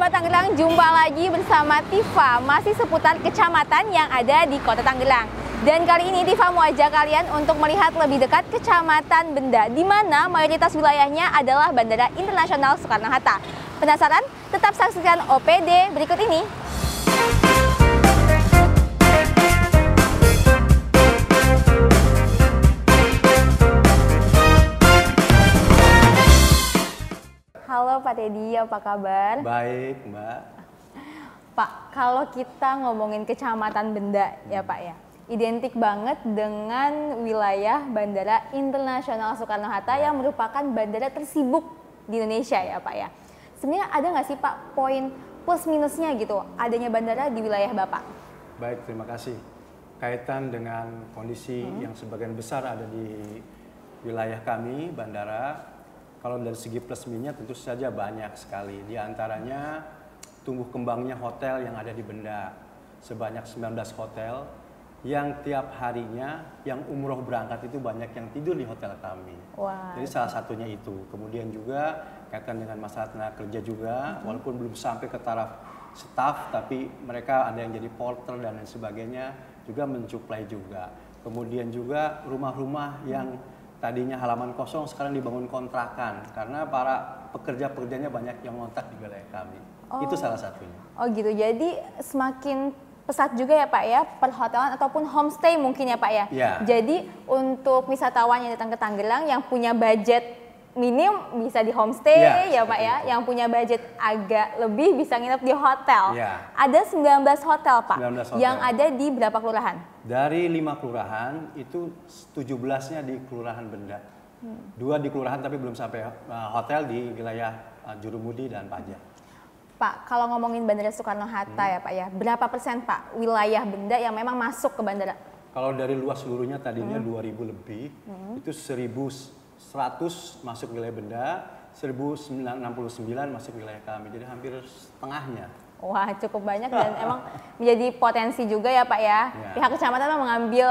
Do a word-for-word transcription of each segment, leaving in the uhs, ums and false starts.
Sobat Tangerang, jumpa lagi bersama Tifa, masih seputar kecamatan yang ada di Kota Tangerang. Dan kali ini Tifa mau ajak kalian untuk melihat lebih dekat Kecamatan Benda, di mana mayoritas wilayahnya adalah Bandara Internasional Soekarno-Hatta. Penasaran? Tetap saksikan O P D berikut ini. Halo Pak Teddy, apa kabar? Baik, Mbak. Pak, kalau kita ngomongin Kecamatan Benda ya Pak ya, identik banget dengan wilayah Bandara Internasional Soekarno-Hatta yang merupakan bandara tersibuk di Indonesia ya Pak ya. Sebenarnya ada nggak sih Pak poin plus minusnya gitu adanya bandara di wilayah Bapak? Baik, terima kasih. Kaitan dengan kondisi hmm. yang sebagian besar ada di wilayah kami, bandara, kalau dari segi plus minusnya tentu saja banyak sekali. Di antaranya tumbuh kembangnya hotel yang ada di Benda. Sebanyak sembilan belas hotel yang tiap harinya yang umroh berangkat itu banyak yang tidur di hotel kami. Wow. Jadi salah satunya itu. Kemudian juga kaitan dengan masalah tenaga kerja juga, mm-hmm. walaupun belum sampai ke taraf staf, tapi mereka ada yang jadi porter dan lain sebagainya, juga mensuplai juga. Kemudian juga rumah-rumah yang tadinya halaman kosong sekarang dibangun kontrakan karena para pekerja-pekerjanya banyak yang ngontrak di wilayah kami. Oh. Itu salah satunya. Oh gitu. Jadi semakin pesat juga ya Pak ya perhotelan ataupun homestay mungkin ya Pak ya. Ya. Jadi untuk wisatawan yang datang ke Tangerang yang punya budget minim bisa di homestay ya, ya Pak ya. Itu. Yang punya budget agak lebih bisa nginep di hotel. Ya. Ada sembilan belas hotel Pak. sembilan belas hotel. Yang ada di berapa kelurahan? Dari lima kelurahan itu tujuh belasnya di Kelurahan Benda. Hmm. Dua di kelurahan tapi belum sampai uh, hotel di wilayah uh, Jurumudi dan Paja. Pak, kalau ngomongin Bandara Soekarno-Hatta hmm. ya Pak ya, berapa persen Pak wilayah Benda yang memang masuk ke bandara? Kalau dari luas seluruhnya tadinya hmm. dua ribu lebih, hmm. itu seribu seratus masuk wilayah Benda, seribu enam puluh sembilan masuk wilayah kami, jadi hampir setengahnya. Wah, cukup banyak dan emang menjadi potensi juga ya Pak ya. Ya. Pihak kecamatan mengambil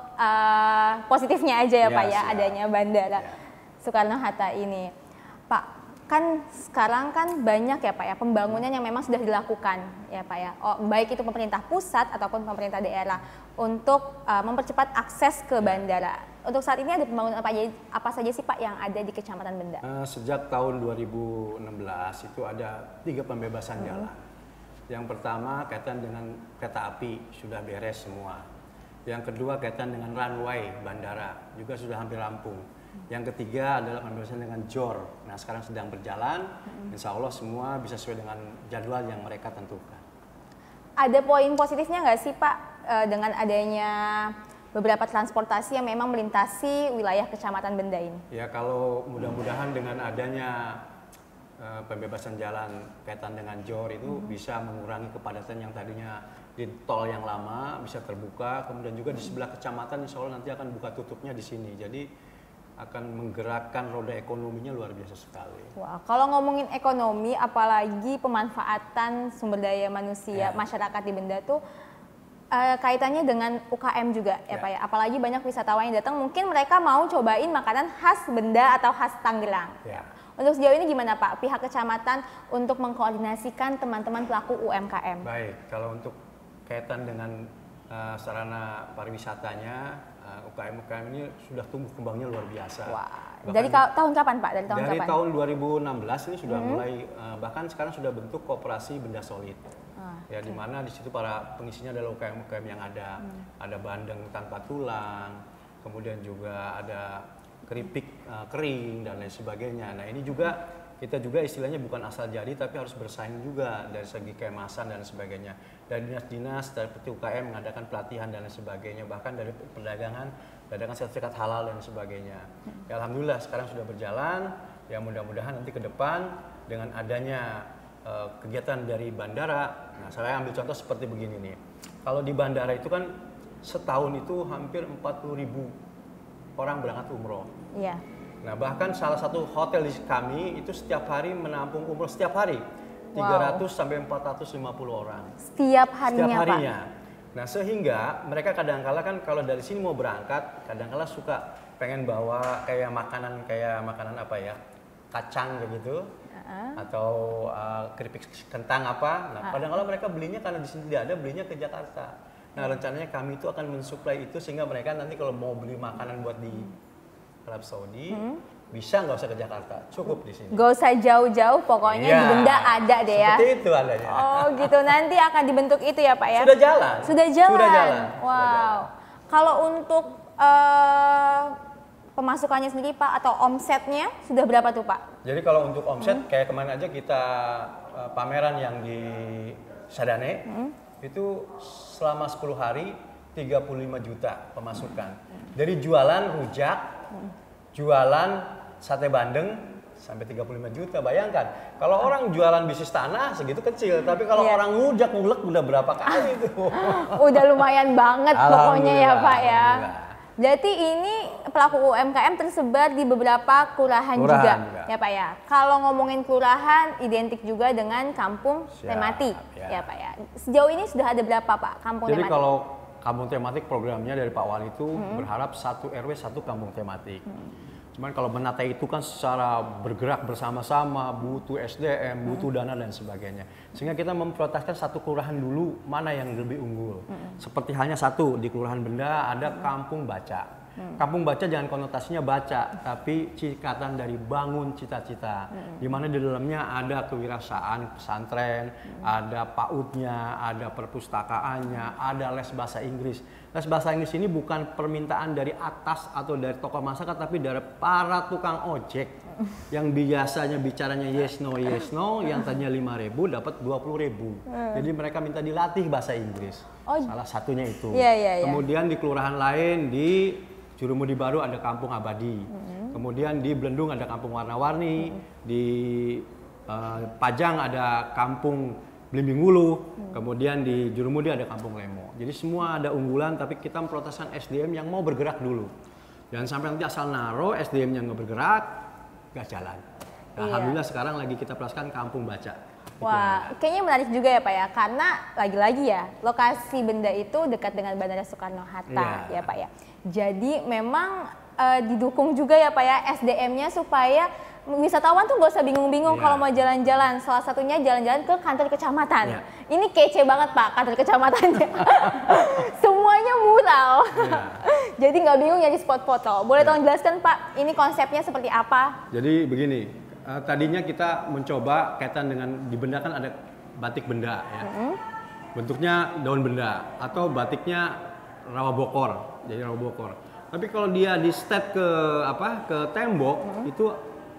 uh, positifnya aja ya, ya Pak ya, siap. Adanya bandara ya. Soekarno-Hatta ini. Pak, kan sekarang kan banyak ya Pak ya pembangunan yang memang sudah dilakukan ya Pak ya. Oh, baik itu pemerintah pusat ataupun pemerintah daerah untuk uh, mempercepat akses ke bandara. Untuk saat ini ada pembangunan apa aja, apa saja sih Pak yang ada di Kecamatan Benda? Uh, sejak tahun dua ribu enam belas itu ada tiga pembebasan hmm. jalan. Yang pertama kaitan dengan kereta api sudah beres semua. Yang kedua kaitan dengan runway bandara juga sudah hampir rampung. Yang ketiga adalah pembebasan dengan J O R. Nah sekarang sedang berjalan. Insya Allah semua bisa sesuai dengan jadwal yang mereka tentukan. Ada poin positifnya nggak sih Pak dengan adanya beberapa transportasi yang memang melintasi wilayah Kecamatan Benda ini? Ya kalau mudah-mudahan dengan adanya Uh, pembebasan jalan kaitan dengan J O R itu hmm. bisa mengurangi kepadatan yang tadinya di tol yang lama bisa terbuka, kemudian juga di sebelah kecamatan insya Allah nanti akan buka tutupnya di sini, jadi akan menggerakkan roda ekonominya luar biasa sekali. Wah, kalau ngomongin ekonomi, apalagi pemanfaatan sumber daya manusia ya. Masyarakat di Benda tuh uh, kaitannya dengan U K M juga ya, ya Pak ya, apalagi banyak wisatawan yang datang mungkin mereka mau cobain makanan khas Benda atau khas Tangerang. Ya. Untuk sejauh ini gimana Pak, pihak kecamatan untuk mengkoordinasikan teman-teman pelaku U M K M? Baik, kalau untuk kaitan dengan uh, sarana pariwisatanya, uh, U K M-U K M ini sudah tumbuh kembangnya luar biasa. Wah, bahkan dari tahun kapan Pak? Dari tahun dari kapan? tahun dua ribu enam belas ini sudah hmm. mulai, uh, bahkan sekarang sudah bentuk koperasi Benda Solid. Ah, ya, okay. Di mana di situ para pengisinya adalah U K M-U K M yang ada, hmm. ada bandeng tanpa tulang, kemudian juga ada keripik uh, kering dan lain sebagainya. Nah ini juga kita juga istilahnya bukan asal jadi tapi harus bersaing juga dari segi kemasan dan sebagainya. Dari dinas-dinas, dari P T U K M mengadakan pelatihan dan lain sebagainya. Bahkan dari perdagangan, mengadakan sertifikat halal dan sebagainya. Ya, alhamdulillah sekarang sudah berjalan. Ya mudah-mudahan nanti ke depan dengan adanya uh, kegiatan dari bandara. Nah saya ambil contoh seperti begini nih. Kalau di bandara itu kan setahun itu hampir empat puluh ribu orang berangkat umroh. Iya. Nah bahkan salah satu hotel di kami itu setiap hari menampung umroh setiap hari tiga ratus wow. sampai empat ratus lima puluh orang. Setiap harinya, setiap harinya. Pak. Nah sehingga mereka kadang-kala kan kalau dari sini mau berangkat, kadang-kala suka pengen bawa kayak makanan kayak makanan apa ya, kacang kayak gitu. uh-huh. atau uh, keripik kentang apa. Nah, uh-huh. kadang-kadang mereka belinya karena di sini tidak ada, belinya ke Jakarta. Nah, rencananya kami itu akan mensuplai itu sehingga mereka nanti kalau mau beli makanan buat di Arab Saudi, hmm. bisa nggak usah ke Jakarta, cukup di sini. Nggak usah jauh-jauh, pokoknya ya, di Benda ada deh ya. Seperti itu adanya. Oh gitu, nanti akan dibentuk itu ya Pak ya? Sudah jalan. Sudah jalan? Sudah jalan. Wow. Kalau untuk uh, pemasukannya sendiri Pak, atau omsetnya sudah berapa tuh Pak? Jadi kalau untuk omset, hmm. kayak kemarin aja kita uh, pameran yang di Sadane, hmm. itu selama sepuluh hari tiga puluh lima juta pemasukan. Hmm. Dari jualan rujak, Hmm. jualan sate bandeng sampai tiga puluh lima juta. Bayangkan kalau orang jualan bisnis tanah segitu kecil, tapi kalau yeah. orang ngujak ngulek udah berapa kali itu. Udah lumayan banget pokoknya ya Pak ya. Jadi ini pelaku U M K M tersebar di beberapa kelurahan juga, juga ya Pak ya. Kalau ngomongin kelurahan identik juga dengan kampung Siap, tematik ya. ya Pak ya. Sejauh ini sudah ada berapa Pak kampung Jadi tematik? Kalau kampung tematik programnya dari Pak Wali itu hmm. berharap satu R W satu kampung tematik. Hmm. Cuman kalau menata itu kan secara bergerak bersama-sama, butuh S D M, butuh hmm. dana dan sebagainya. Sehingga kita memprioritaskan satu kelurahan dulu mana yang lebih unggul. Hmm. Seperti halnya satu di Kelurahan Benda ada hmm. Kampung Baca. Hmm. Kampung Baca jangan konotasinya baca, tapi singkatan dari bangun cita-cita. Hmm. Di mana di dalamnya ada kewirausahaan pesantren, hmm. ada PAUD-nya, ada perpustakaannya, ada les bahasa Inggris. Les bahasa Inggris ini bukan permintaan dari atas atau dari tokoh masyarakat, tapi dari para tukang ojek yang biasanya bicaranya yes no yes no, yang tadinya lima ribu dapat dua puluh ribu. Hmm. Jadi mereka minta dilatih bahasa Inggris. Oh. Salah satunya itu. Yeah, yeah, yeah. Kemudian di kelurahan lain di Jurumudi Baru ada Kampung Abadi. Hmm. Kemudian di Belendung ada Kampung Warna-Warni. Hmm. Di uh, Pajang ada Kampung Blimbing Wulu. Hmm. Kemudian di Jurumudi ada Kampung Lemo. Jadi semua ada unggulan, tapi kita memprioritaskan S D M yang mau bergerak dulu. Jangan sampai nanti asal naro S D M yang nggak bergerak, nggak jalan. Nah, iya. Alhamdulillah sekarang lagi kita prioritaskan Kampung Baca. Wah, kayaknya menarik juga ya Pak ya, karena lagi-lagi ya lokasi Benda itu dekat dengan Bandara Soekarno-Hatta ya. ya Pak ya. Jadi memang uh, didukung juga ya Pak ya S D M-nya supaya wisatawan tuh gak usah bingung-bingung ya. Kalau mau jalan-jalan. Salah satunya jalan-jalan ke kantor kecamatan. Ya. Ini kece banget Pak kantor kecamatannya. Semuanya mural. Ya. Jadi nggak bingung nyari spot foto. Boleh ya. Tolong jelaskan Pak, ini konsepnya seperti apa? Jadi begini. Uh, tadinya kita mencoba kaitan dengan di Benda kan ada batik Benda ya. Mm-hmm. Bentuknya daun benda atau batiknya rawa bokor, jadi rawa bokor. Tapi kalau dia di step ke apa ke tembok mm-hmm. itu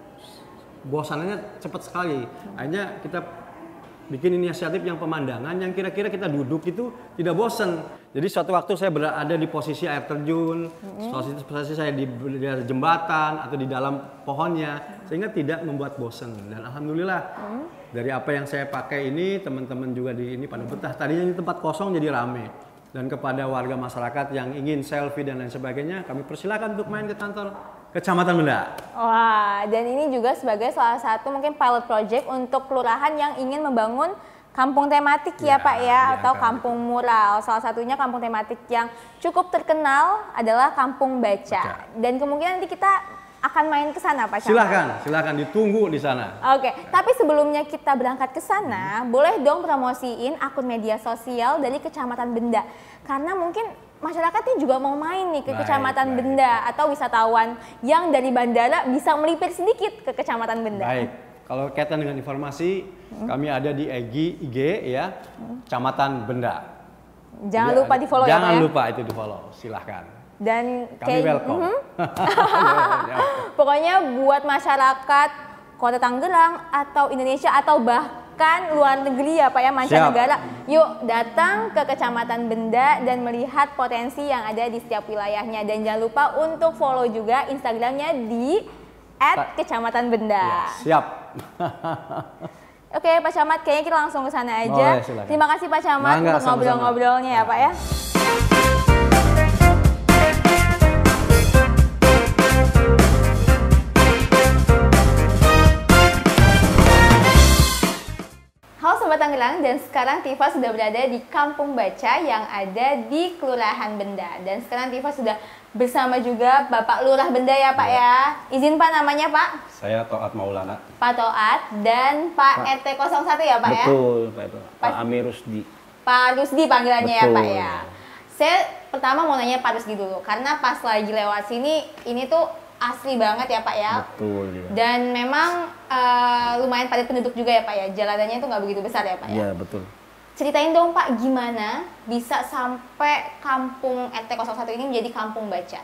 bosannya cepat sekali. Mm-hmm. Akhirnya kita bikin inisiatif yang pemandangan yang kira-kira kita duduk itu tidak bosan. Jadi suatu waktu saya berada di posisi air terjun, mm-hmm. posisi, posisi saya di, di jembatan atau di dalam pohonnya, mm-hmm. sehingga tidak membuat bosan. Dan alhamdulillah mm-hmm. dari apa yang saya pakai ini teman-teman juga di ini pada betah. Tadinya ini tempat kosong jadi rame. Dan kepada warga masyarakat yang ingin selfie dan lain sebagainya, kami persilakan untuk main ke kantor Kecamatan Benda. Wah, dan ini juga sebagai salah satu mungkin pilot project untuk kelurahan yang ingin membangun kampung tematik ya, ya Pak ya, ya atau kampung mural. Salah satunya kampung tematik yang cukup terkenal adalah Kampung Baca. Baca. Dan kemungkinan nanti kita akan main ke sana Pak Camat. Silakan, silakan ditunggu di sana. Oke, tapi sebelumnya kita berangkat ke sana, hmm. boleh dong promosiin akun media sosial dari Kecamatan Benda. Karena mungkin masyarakat ini juga mau main nih ke baik, Kecamatan baik. Benda atau wisatawan yang dari bandara bisa melipir sedikit ke Kecamatan Benda. Baik, kalau kaitan dengan informasi, hmm. kami ada di I G, I G ya, hmm. Kecamatan Benda. Jangan Jadi, lupa di follow ya Pak ya. Jangan lupa itu di follow, silahkan. Dan kami kayak, welcome. Mm-hmm. Pokoknya buat masyarakat Kota Tangerang atau Indonesia atau bahkan luar negeri ya Pak ya, mancanegara, yuk datang ke Kecamatan Benda dan melihat potensi yang ada di setiap wilayahnya. Dan jangan lupa untuk follow juga Instagramnya di et kecamatan benda. Ya, siap. Oke Pak Camat, kayaknya kita langsung ke sana aja. Oh, ya, terima kasih Pak Camat untuk ngobrol-ngobrolnya ya Pak ya. Halo Sobat Tangerang, dan sekarang Tifa sudah berada di Kampung Baca yang ada di Kelurahan Benda. Dan sekarang Tifa sudah bersama juga Bapak Lurah Benda ya Pak ya. Izin Pak, namanya Pak? Saya Toat Maulana. Pak Toat dan Pak, Pak. R T nol satu ya Pak ya? Betul Pak, Pak, Pak Amir Rusdi. Pak Rusdi panggilannya ya Betul. Pak ya. Saya pertama mau nanya Pak Rusdi dulu, karena pas lagi lewat sini, ini tuh asli banget ya Pak ya. Betul ya. Dan memang uh, lumayan padat penduduk juga ya Pak ya, jalanannya itu nggak begitu besar ya Pak ya? Iya betul. Ceritain dong Pak, gimana bisa sampai kampung R T nol satu ini menjadi kampung baca?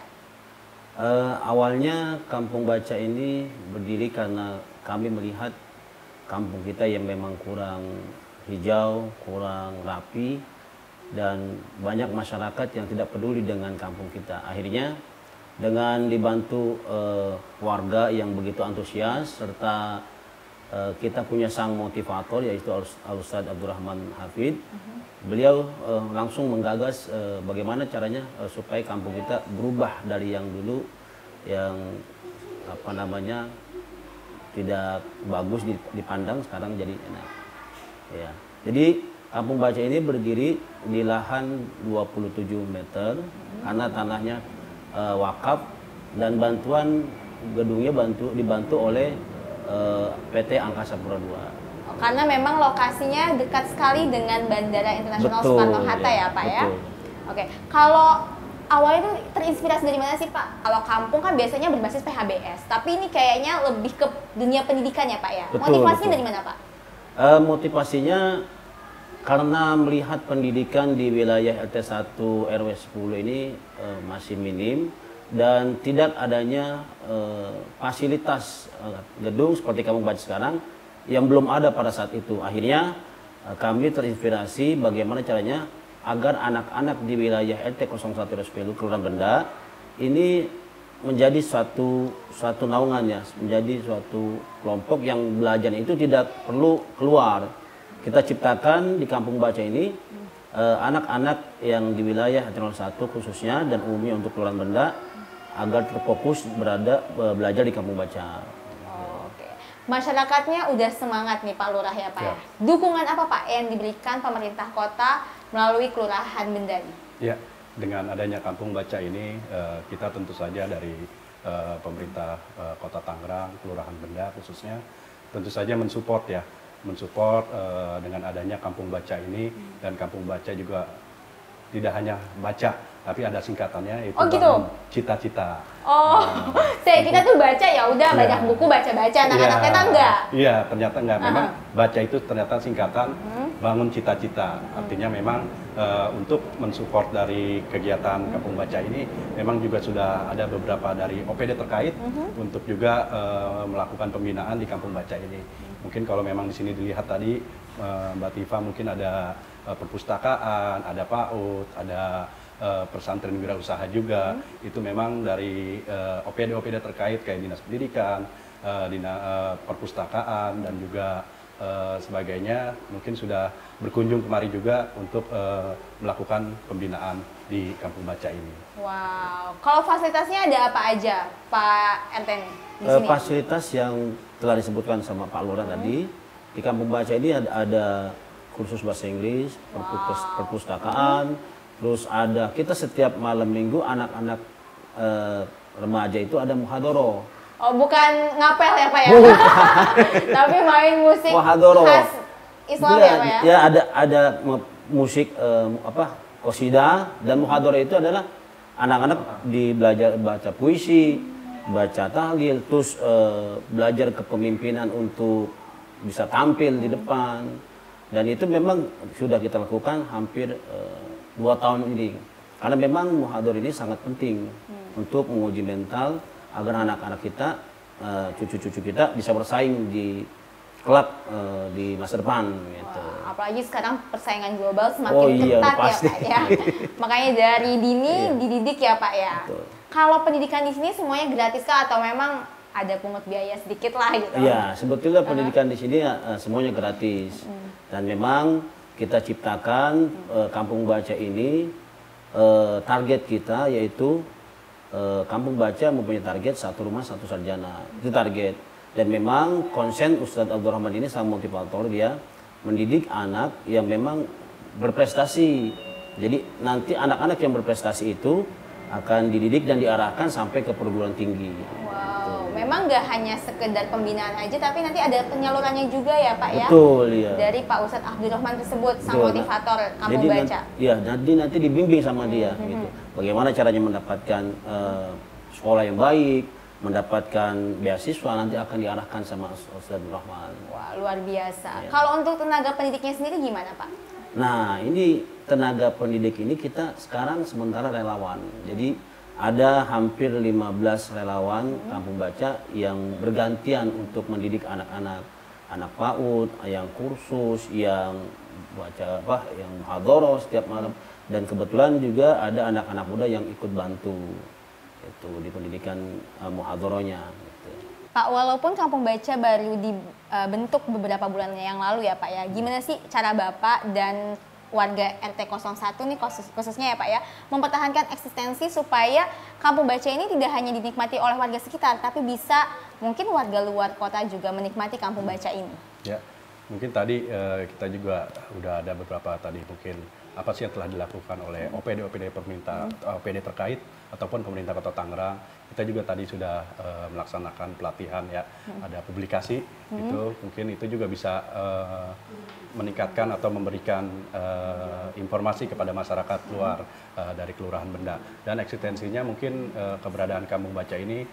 Uh, awalnya kampung baca ini berdiri karena kami melihat kampung kita yang memang kurang hijau, kurang rapi, dan banyak masyarakat yang tidak peduli dengan kampung kita. Akhirnya dengan dibantu uh, warga yang begitu antusias serta uh, kita punya sang motivator yaitu Al-Ustadz Abdurrahman Hafid, uh-huh. beliau uh, langsung menggagas uh, bagaimana caranya uh, supaya kampung kita berubah dari yang dulu yang apa namanya tidak bagus dipandang, sekarang jadi enak. Ya. Jadi kampung baca ini berdiri di lahan dua puluh tujuh meter karena tanahnya uh, wakaf dan bantuan gedungnya bantu dibantu oleh uh, P T Angkasa Pura dua. Oh, karena memang lokasinya dekat sekali dengan Bandara Internasional Soekarno-Hatta ya, ya Pak betul. ya. Oke, kalau awalnya itu terinspirasi dari mana sih Pak? Kalau kampung kan biasanya berbasis P H B S, tapi ini kayaknya lebih ke dunia pendidikan ya Pak ya. Betul, Motivasinya betul. dari mana Pak? Uh, motivasinya karena melihat pendidikan di wilayah L T satu R W sepuluh ini uh, masih minim dan tidak adanya uh, fasilitas uh, gedung seperti kampung baca sekarang yang belum ada pada saat itu. Akhirnya uh, kami terinspirasi bagaimana caranya agar anak-anak di wilayah L T nol satu R W sepuluh Kelurahan Benda ini menjadi suatu suatu naungan ya, menjadi suatu kelompok yang belajar itu tidak perlu keluar. Kita ciptakan di kampung baca ini anak-anak eh, yang di wilayah L T nol satu khususnya dan umumnya untuk Kelurahan Benda agar terfokus berada eh, belajar di kampung baca. Oh, oke. Masyarakatnya udah semangat nih Pak Lurah ya Pak. Ya. Dukungan apa Pak yang diberikan pemerintah kota melalui Kelurahan Benda ini? Ya, dengan adanya kampung baca ini eh, kita tentu saja dari eh, pemerintah eh, Kota Tangerang, Kelurahan Benda khususnya tentu saja mensupport ya. mensupport uh, dengan adanya kampung baca ini, dan kampung baca juga tidak hanya baca tapi ada singkatannya yaitu oh, gitu? cita-cita. Oh, nah, saya kita tuh baca ya udah ya. Banyak buku baca-baca, anak-anak ternyata enggak. Iya, ternyata enggak. Memang uh-huh. baca itu ternyata singkatan hmm. bangun cita-cita. Artinya hmm. memang uh, untuk mensupport dari kegiatan hmm. kampung baca ini memang juga sudah ada beberapa dari O P D terkait hmm. untuk juga uh, melakukan pembinaan di kampung baca ini. Mungkin kalau memang di sini dilihat tadi uh, Mbak Tifa mungkin ada uh, perpustakaan, ada PAUD, ada Uh, pesantren wirausaha juga, hmm. itu memang dari uh, O P D O P D terkait kayak dinas pendidikan, uh, dinas uh, perpustakaan dan juga uh, sebagainya mungkin sudah berkunjung kemari juga untuk uh, melakukan pembinaan di kampung baca ini. Wow, kalau fasilitasnya ada apa aja Pak R T di uh, sini? Fasilitas yang telah disebutkan sama Pak Lurah hmm. tadi di kampung baca ini ada, ada kursus bahasa Inggris, perpust wow. perpustakaan. Hmm. Terus ada, kita setiap malam minggu anak-anak e, remaja itu ada muhadoro. Oh, bukan ngapel ya Pak ya? Tapi main musik muhadoro. Khas Islam ya, ya Pak ya? Ya ada ada musik e, apa qasidah, dan muhadoro itu adalah anak-anak di belajar baca puisi, baca tahlil, terus e, belajar kepemimpinan untuk bisa tampil di depan. Dan itu memang sudah kita lakukan hampir e, dua tahun ini, karena memang muhador ini sangat penting hmm. untuk menguji mental agar anak-anak kita, cucu-cucu uh, kita bisa bersaing di kelak uh, di masa depan. Gitu. Wah, apalagi sekarang persaingan global semakin oh, iya, ketat pasti. ya Pak ya. Makanya dari dini iya. dididik ya Pak ya. Betul. Kalau pendidikan di sini semuanya gratis kah atau memang ada pungut biaya sedikit lah gitu? Iya, sebetulnya uh-huh. pendidikan di sini uh, semuanya gratis hmm. dan memang kita ciptakan uh, kampung baca ini, uh, target kita yaitu uh, kampung baca mempunyai target satu rumah satu sarjana, itu target. Dan memang konsen Ustadz Abdurrahman ini sama motivator, dia mendidik anak yang memang berprestasi. Jadi nanti anak-anak yang berprestasi itu akan dididik dan diarahkan sampai ke perguruan tinggi. Wow, memang nggak hanya sekedar pembinaan aja, tapi nanti ada penyalurannya juga ya Pak ya? Betul, ya. Dari Pak Ustadz Abdurrahman tersebut, sang Betul. motivator Kampung Jadi Baca. nanti, ya, nanti nanti dibimbing sama dia, Hmm. gitu. Bagaimana caranya mendapatkan uh, sekolah yang baik, mendapatkan beasiswa, nanti akan diarahkan sama Ustadz Abdurrahman. Wah, luar biasa. Ya. Kalau untuk tenaga pendidiknya sendiri gimana Pak? Nah, ini tenaga pendidik ini kita sekarang sementara relawan. Jadi ada hampir lima belas relawan Kampung Baca yang bergantian untuk mendidik anak-anak, anak PAUD, yang kursus, yang baca apa, yang muhadharah setiap malam, dan kebetulan juga ada anak-anak muda yang ikut bantu itu di pendidikan uh, muhadharahnya. Gitu. Pak, walaupun Kampung Baca baru dibentuk beberapa bulan yang lalu ya Pak ya, gimana sih cara Bapak dan warga R T nol satu nih khusus, khususnya ya Pak ya, mempertahankan eksistensi supaya Kampung Baca ini tidak hanya dinikmati oleh warga sekitar, tapi bisa mungkin warga luar kota juga menikmati Kampung Baca ini? Ya, mungkin tadi eh, kita juga udah ada beberapa tadi mungkin apa sih yang telah dilakukan oleh O P D O P D pemerintah, hmm. O P D terkait ataupun pemerintah Kota Tangerang. Kita juga tadi sudah uh, melaksanakan pelatihan ya, hmm. ada publikasi hmm. itu mungkin itu juga bisa uh, meningkatkan atau memberikan uh, informasi kepada masyarakat luar uh, dari Kelurahan Benda, dan eksistensinya mungkin uh, keberadaan Kampung Baca ini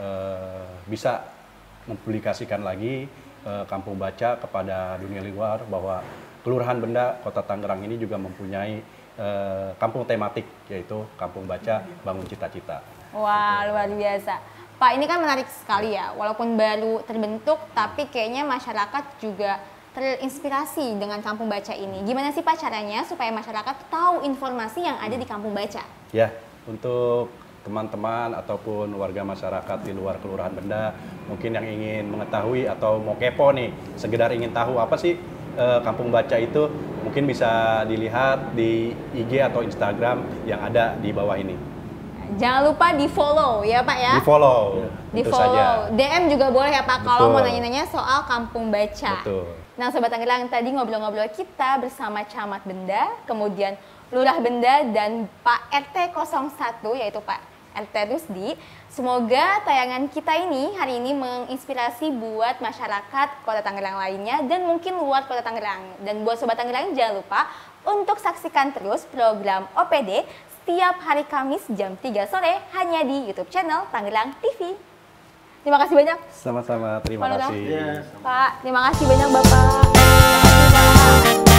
uh, bisa mempublikasikan lagi uh, Kampung Baca kepada dunia luar bahwa Kelurahan Benda Kota Tangerang ini juga mempunyai uh, kampung tematik, yaitu Kampung Baca Bangun Cita-Cita. Wah, luar biasa. Pak, ini kan menarik sekali ya, walaupun baru terbentuk, tapi kayaknya masyarakat juga terinspirasi dengan Kampung Baca ini. Gimana sih Pak caranya supaya masyarakat tahu informasi yang ada di Kampung Baca? Ya, untuk teman-teman ataupun warga masyarakat di luar Kelurahan Benda, mungkin yang ingin mengetahui atau mau kepo nih, sekedar ingin tahu apa sih eh, Kampung Baca itu, mungkin bisa dilihat di I G atau Instagram yang ada di bawah ini. Jangan lupa di follow ya Pak ya. Di follow. Di follow. D M juga boleh ya Pak kalau mau nanya-nanya soal Kampung Baca. Betul. Nah Sobat Tangerang, tadi ngobrol-ngobrol kita bersama Camat Benda, kemudian Lurah Benda dan Pak R T nol satu yaitu Pak R T Rusdi. Semoga tayangan kita ini hari ini menginspirasi buat masyarakat Kota Tangerang lainnya dan mungkin luar Kota Tangerang. Dan buat Sobat Tangerang jangan lupa untuk saksikan terus program O P D setiap hari Kamis jam tiga sore hanya di YouTube channel Tangerang T V. Terima kasih banyak. Sama-sama, terima Pak kasih. Pak, terima kasih banyak Bapak. Terima kasih, Pak.